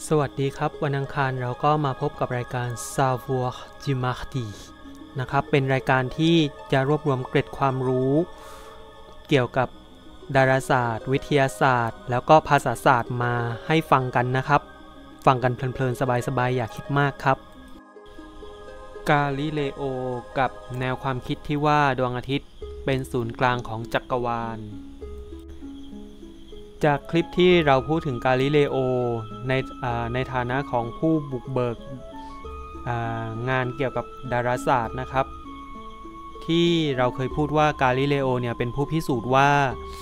สวัสดีครับวันอังคารเราก็มาพบกับรายการ Savoir du Mardi นะครับเป็นรายการที่จะรวบรวมเกร็ดความรู้เกี่ยวกับดาราศาสตร์วิทยาศาสตร์แล้วก็ภาษาศาสตร์มาให้ฟังกันนะครับฟังกันเพลินๆสบายๆอย่าคิดมากครับกาลิเลโอกับแนวความคิดที่ว่าดวงอาทิตย์เป็นศูนย์กลางของจักรวาลจากคลิปที่เราพูดถึงกาลิเลโอในฐานะของผู้บุกเบิกงานเกี่ยวกับดาราศาสตร์นะครับที่เราเคยพูดว่ากาลิเลโอเนี่ยเป็นผู้พิสูจน์ว่า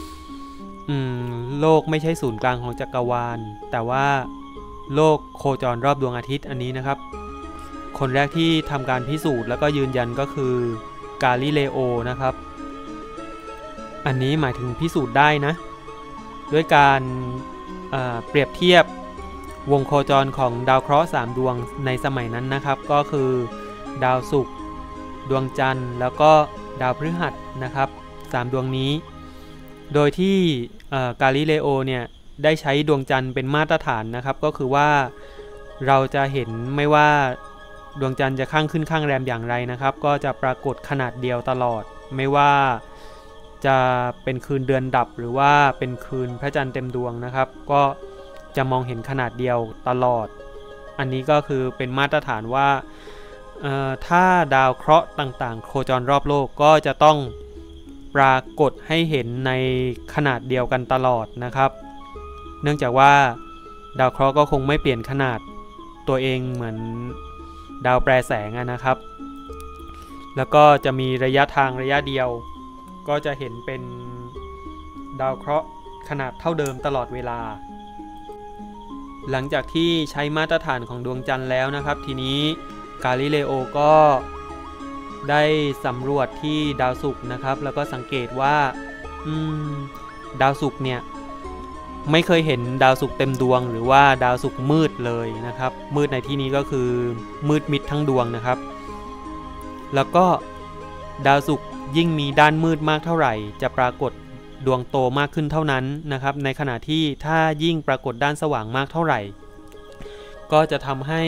โลกไม่ใช่ศูนย์กลางของจักรวาลแต่ว่าโลกโคจรรอบดวงอาทิตย์อันนี้นะครับคนแรกที่ทำการพิสูจน์แล้วก็ยืนยันก็คือกาลิเลโอนะครับอันนี้หมายถึงพิสูจน์ได้นะด้วยการเปรียบเทียบวงโคจรของดาวเคราะห์3ดวงในสมัยนั้นนะครับก็คือดาวศุกร์ดวงจันทร์แล้วก็ดาวพฤหัสนะครับ3ดวงนี้โดยที่กาลิเลโอเนี่ยได้ใช้ดวงจันทร์เป็นมาตรฐานนะครับก็คือว่าเราจะเห็นไม่ว่าดวงจันทร์จะข้างขึ้นข้างแรมอย่างไรนะครับก็จะปรากฏขนาดเดียวตลอดไม่ว่าจะเป็นคืนเดือนดับหรือว่าเป็นคืนพระจันทร์เต็มดวงนะครับก็จะมองเห็นขนาดเดียวตลอดอันนี้ก็คือเป็นมาตรฐานว่าถ้าดาวเคราะห์ต่างๆโคจรรอบโลกก็จะต้องปรากฏให้เห็นในขนาดเดียวกันตลอดนะครับเนื่องจากว่าดาวเคราะห์ก็คงไม่เปลี่ยนขนาดตัวเองเหมือนดาวแปรแสงนะครับแล้วก็จะมีระยะทางระยะเดียวก็จะเห็นเป็นดาวเคราะห์ขนาดเท่าเดิมตลอดเวลาหลังจากที่ใช้มาตรฐานของดวงจันทร์แล้วนะครับทีนี้กาลิเลโอก็ได้สำรวจที่ดาวศุกร์นะครับแล้วก็สังเกตว่าดาวศุกร์เนี่ยไม่เคยเห็นดาวศุกร์เต็มดวงหรือว่าดาวศุกร์มืดเลยนะครับมืดในที่นี้ก็คือมืดมิดทั้งดวงนะครับแล้วก็ดาวศุกร์ยิ่งมีด้านมืดมากเท่าไหร่จะปรากฏดวงโตมากขึ้นเท่านั้นนะครับในขณะที่ถ้ายิ่งปรากฏด้านสว่างมากเท่าไหร่ก็จะทำให้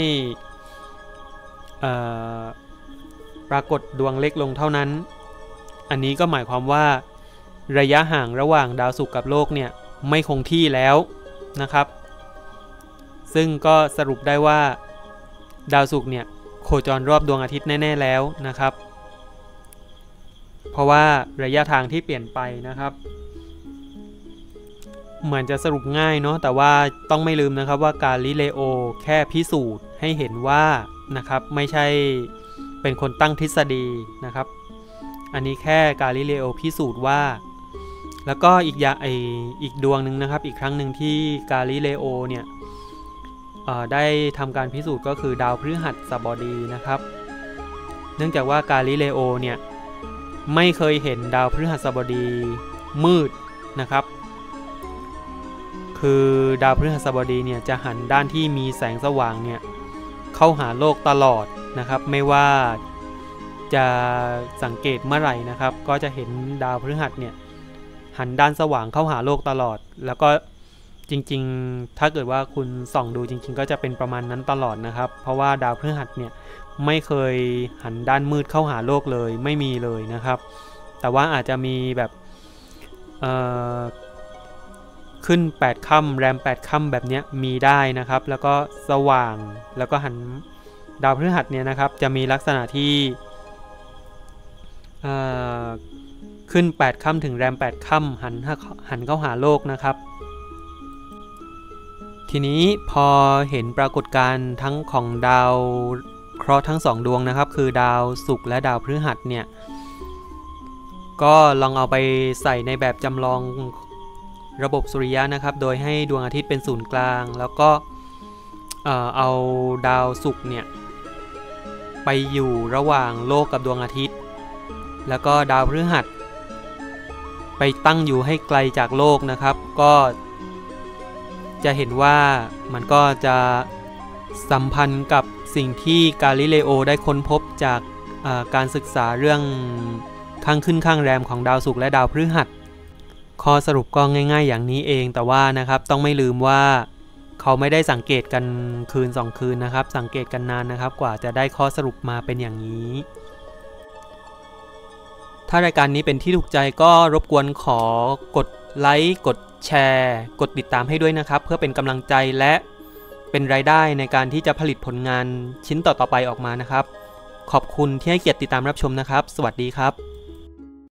ปรากฏดวงเล็กลงเท่านั้นอันนี้ก็หมายความว่าระยะห่างระหว่างดาวศุกร์กับโลกเนี่ยไม่คงที่แล้วนะครับซึ่งก็สรุปได้ว่าดาวศุกร์เนี่ยโคจรรอบดวงอาทิตย์แน่ๆแล้วนะครับเพราะว่าระยะทางที่เปลี่ยนไปนะครับเหมือนจะสรุปง่ายเนาะแต่ว่าต้องไม่ลืมนะครับว่ากาลิเลโอแค่พิสูจน์ให้เห็นว่านะครับไม่ใช่เป็นคนตั้งทฤษฎีนะครับอันนี้แค่กาลิเลโอพิสูจน์ว่าแล้วก็อีกดวงหนึ่งนะครับอีกครั้งหนึ่งที่กาลิเลโอเนี่ยได้ทำการพิสูจน์ก็คือดาวพฤหัสบดีนะครับเนื่องจากว่ากาลิเลโอเนี่ยไม่เคยเห็นดาวพฤหัสบดีมืดนะครับคือดาวพฤหัสบดีเนี่ยจะหันด้านที่มีแสงสว่างเนี่ยเข้าหาโลกตลอดนะครับไม่ว่าจะสังเกตเมื่อไหร่นะครับก็จะเห็นดาวพฤหัสเนี่ยหันด้านสว่างเข้าหาโลกตลอดแล้วก็จริงๆถ้าเกิดว่าคุณส่องดูจริงๆก็จะเป็นประมาณนั้นตลอดนะครับเพราะว่าดาวพฤหัสเนี่ยไม่เคยหันด้านมืดเข้าหาโลกเลยไม่มีเลยนะครับแต่ว่าอาจจะมีแบบขึ้น8ค่ำแรม8ค่ำแบบนี้มีได้นะครับแล้วก็สว่างแล้วก็หันดาวพฤหัสเนี่ยนะครับจะมีลักษณะที่ขึ้น8ค่ำถึงแรม8ค่ำหันเข้าหาโลกนะครับทีนี้พอเห็นปรากฏการณ์ทั้งของดาวเคราะห์ทั้ง2ดวงนะครับคือดาวศุกร์และดาวพฤหัสเนี่ยก็ลองเอาไปใส่ในแบบจำลองระบบสุริยะนะครับโดยให้ดวงอาทิตย์เป็นศูนย์กลางแล้วก็เอาดาวศุกร์เนี่ยไปอยู่ระหว่างโลกกับดวงอาทิตย์แล้วก็ดาวพฤหัสไปตั้งอยู่ให้ไกลจากโลกนะครับก็จะเห็นว่ามันก็จะสัมพันธ์กับสิ่งที่กาลิเลโอได้ค้นพบจากการศึกษาเรื่องข้างขึ้นข้างแรมของดาวศุกร์และดาวพฤหัสข้อสรุปก็ง่ายๆอย่างนี้เองแต่ว่านะครับต้องไม่ลืมว่าเขาไม่ได้สังเกตกันคืน2คืนนะครับสังเกตกันนานนะครับกว่าจะได้ข้อสรุปมาเป็นอย่างนี้ถ้ารายการนี้เป็นที่ถูกใจก็รบกวนขอกดไลค์กดแชร์กดติดตามให้ด้วยนะครับเพื่อเป็นกำลังใจและเป็นรายได้ในการที่จะผลิตผลงานชิ้นต่อๆไปออกมานะครับขอบคุณที่ให้เกียรติติดตามรับชมนะครับสวัสดีครับ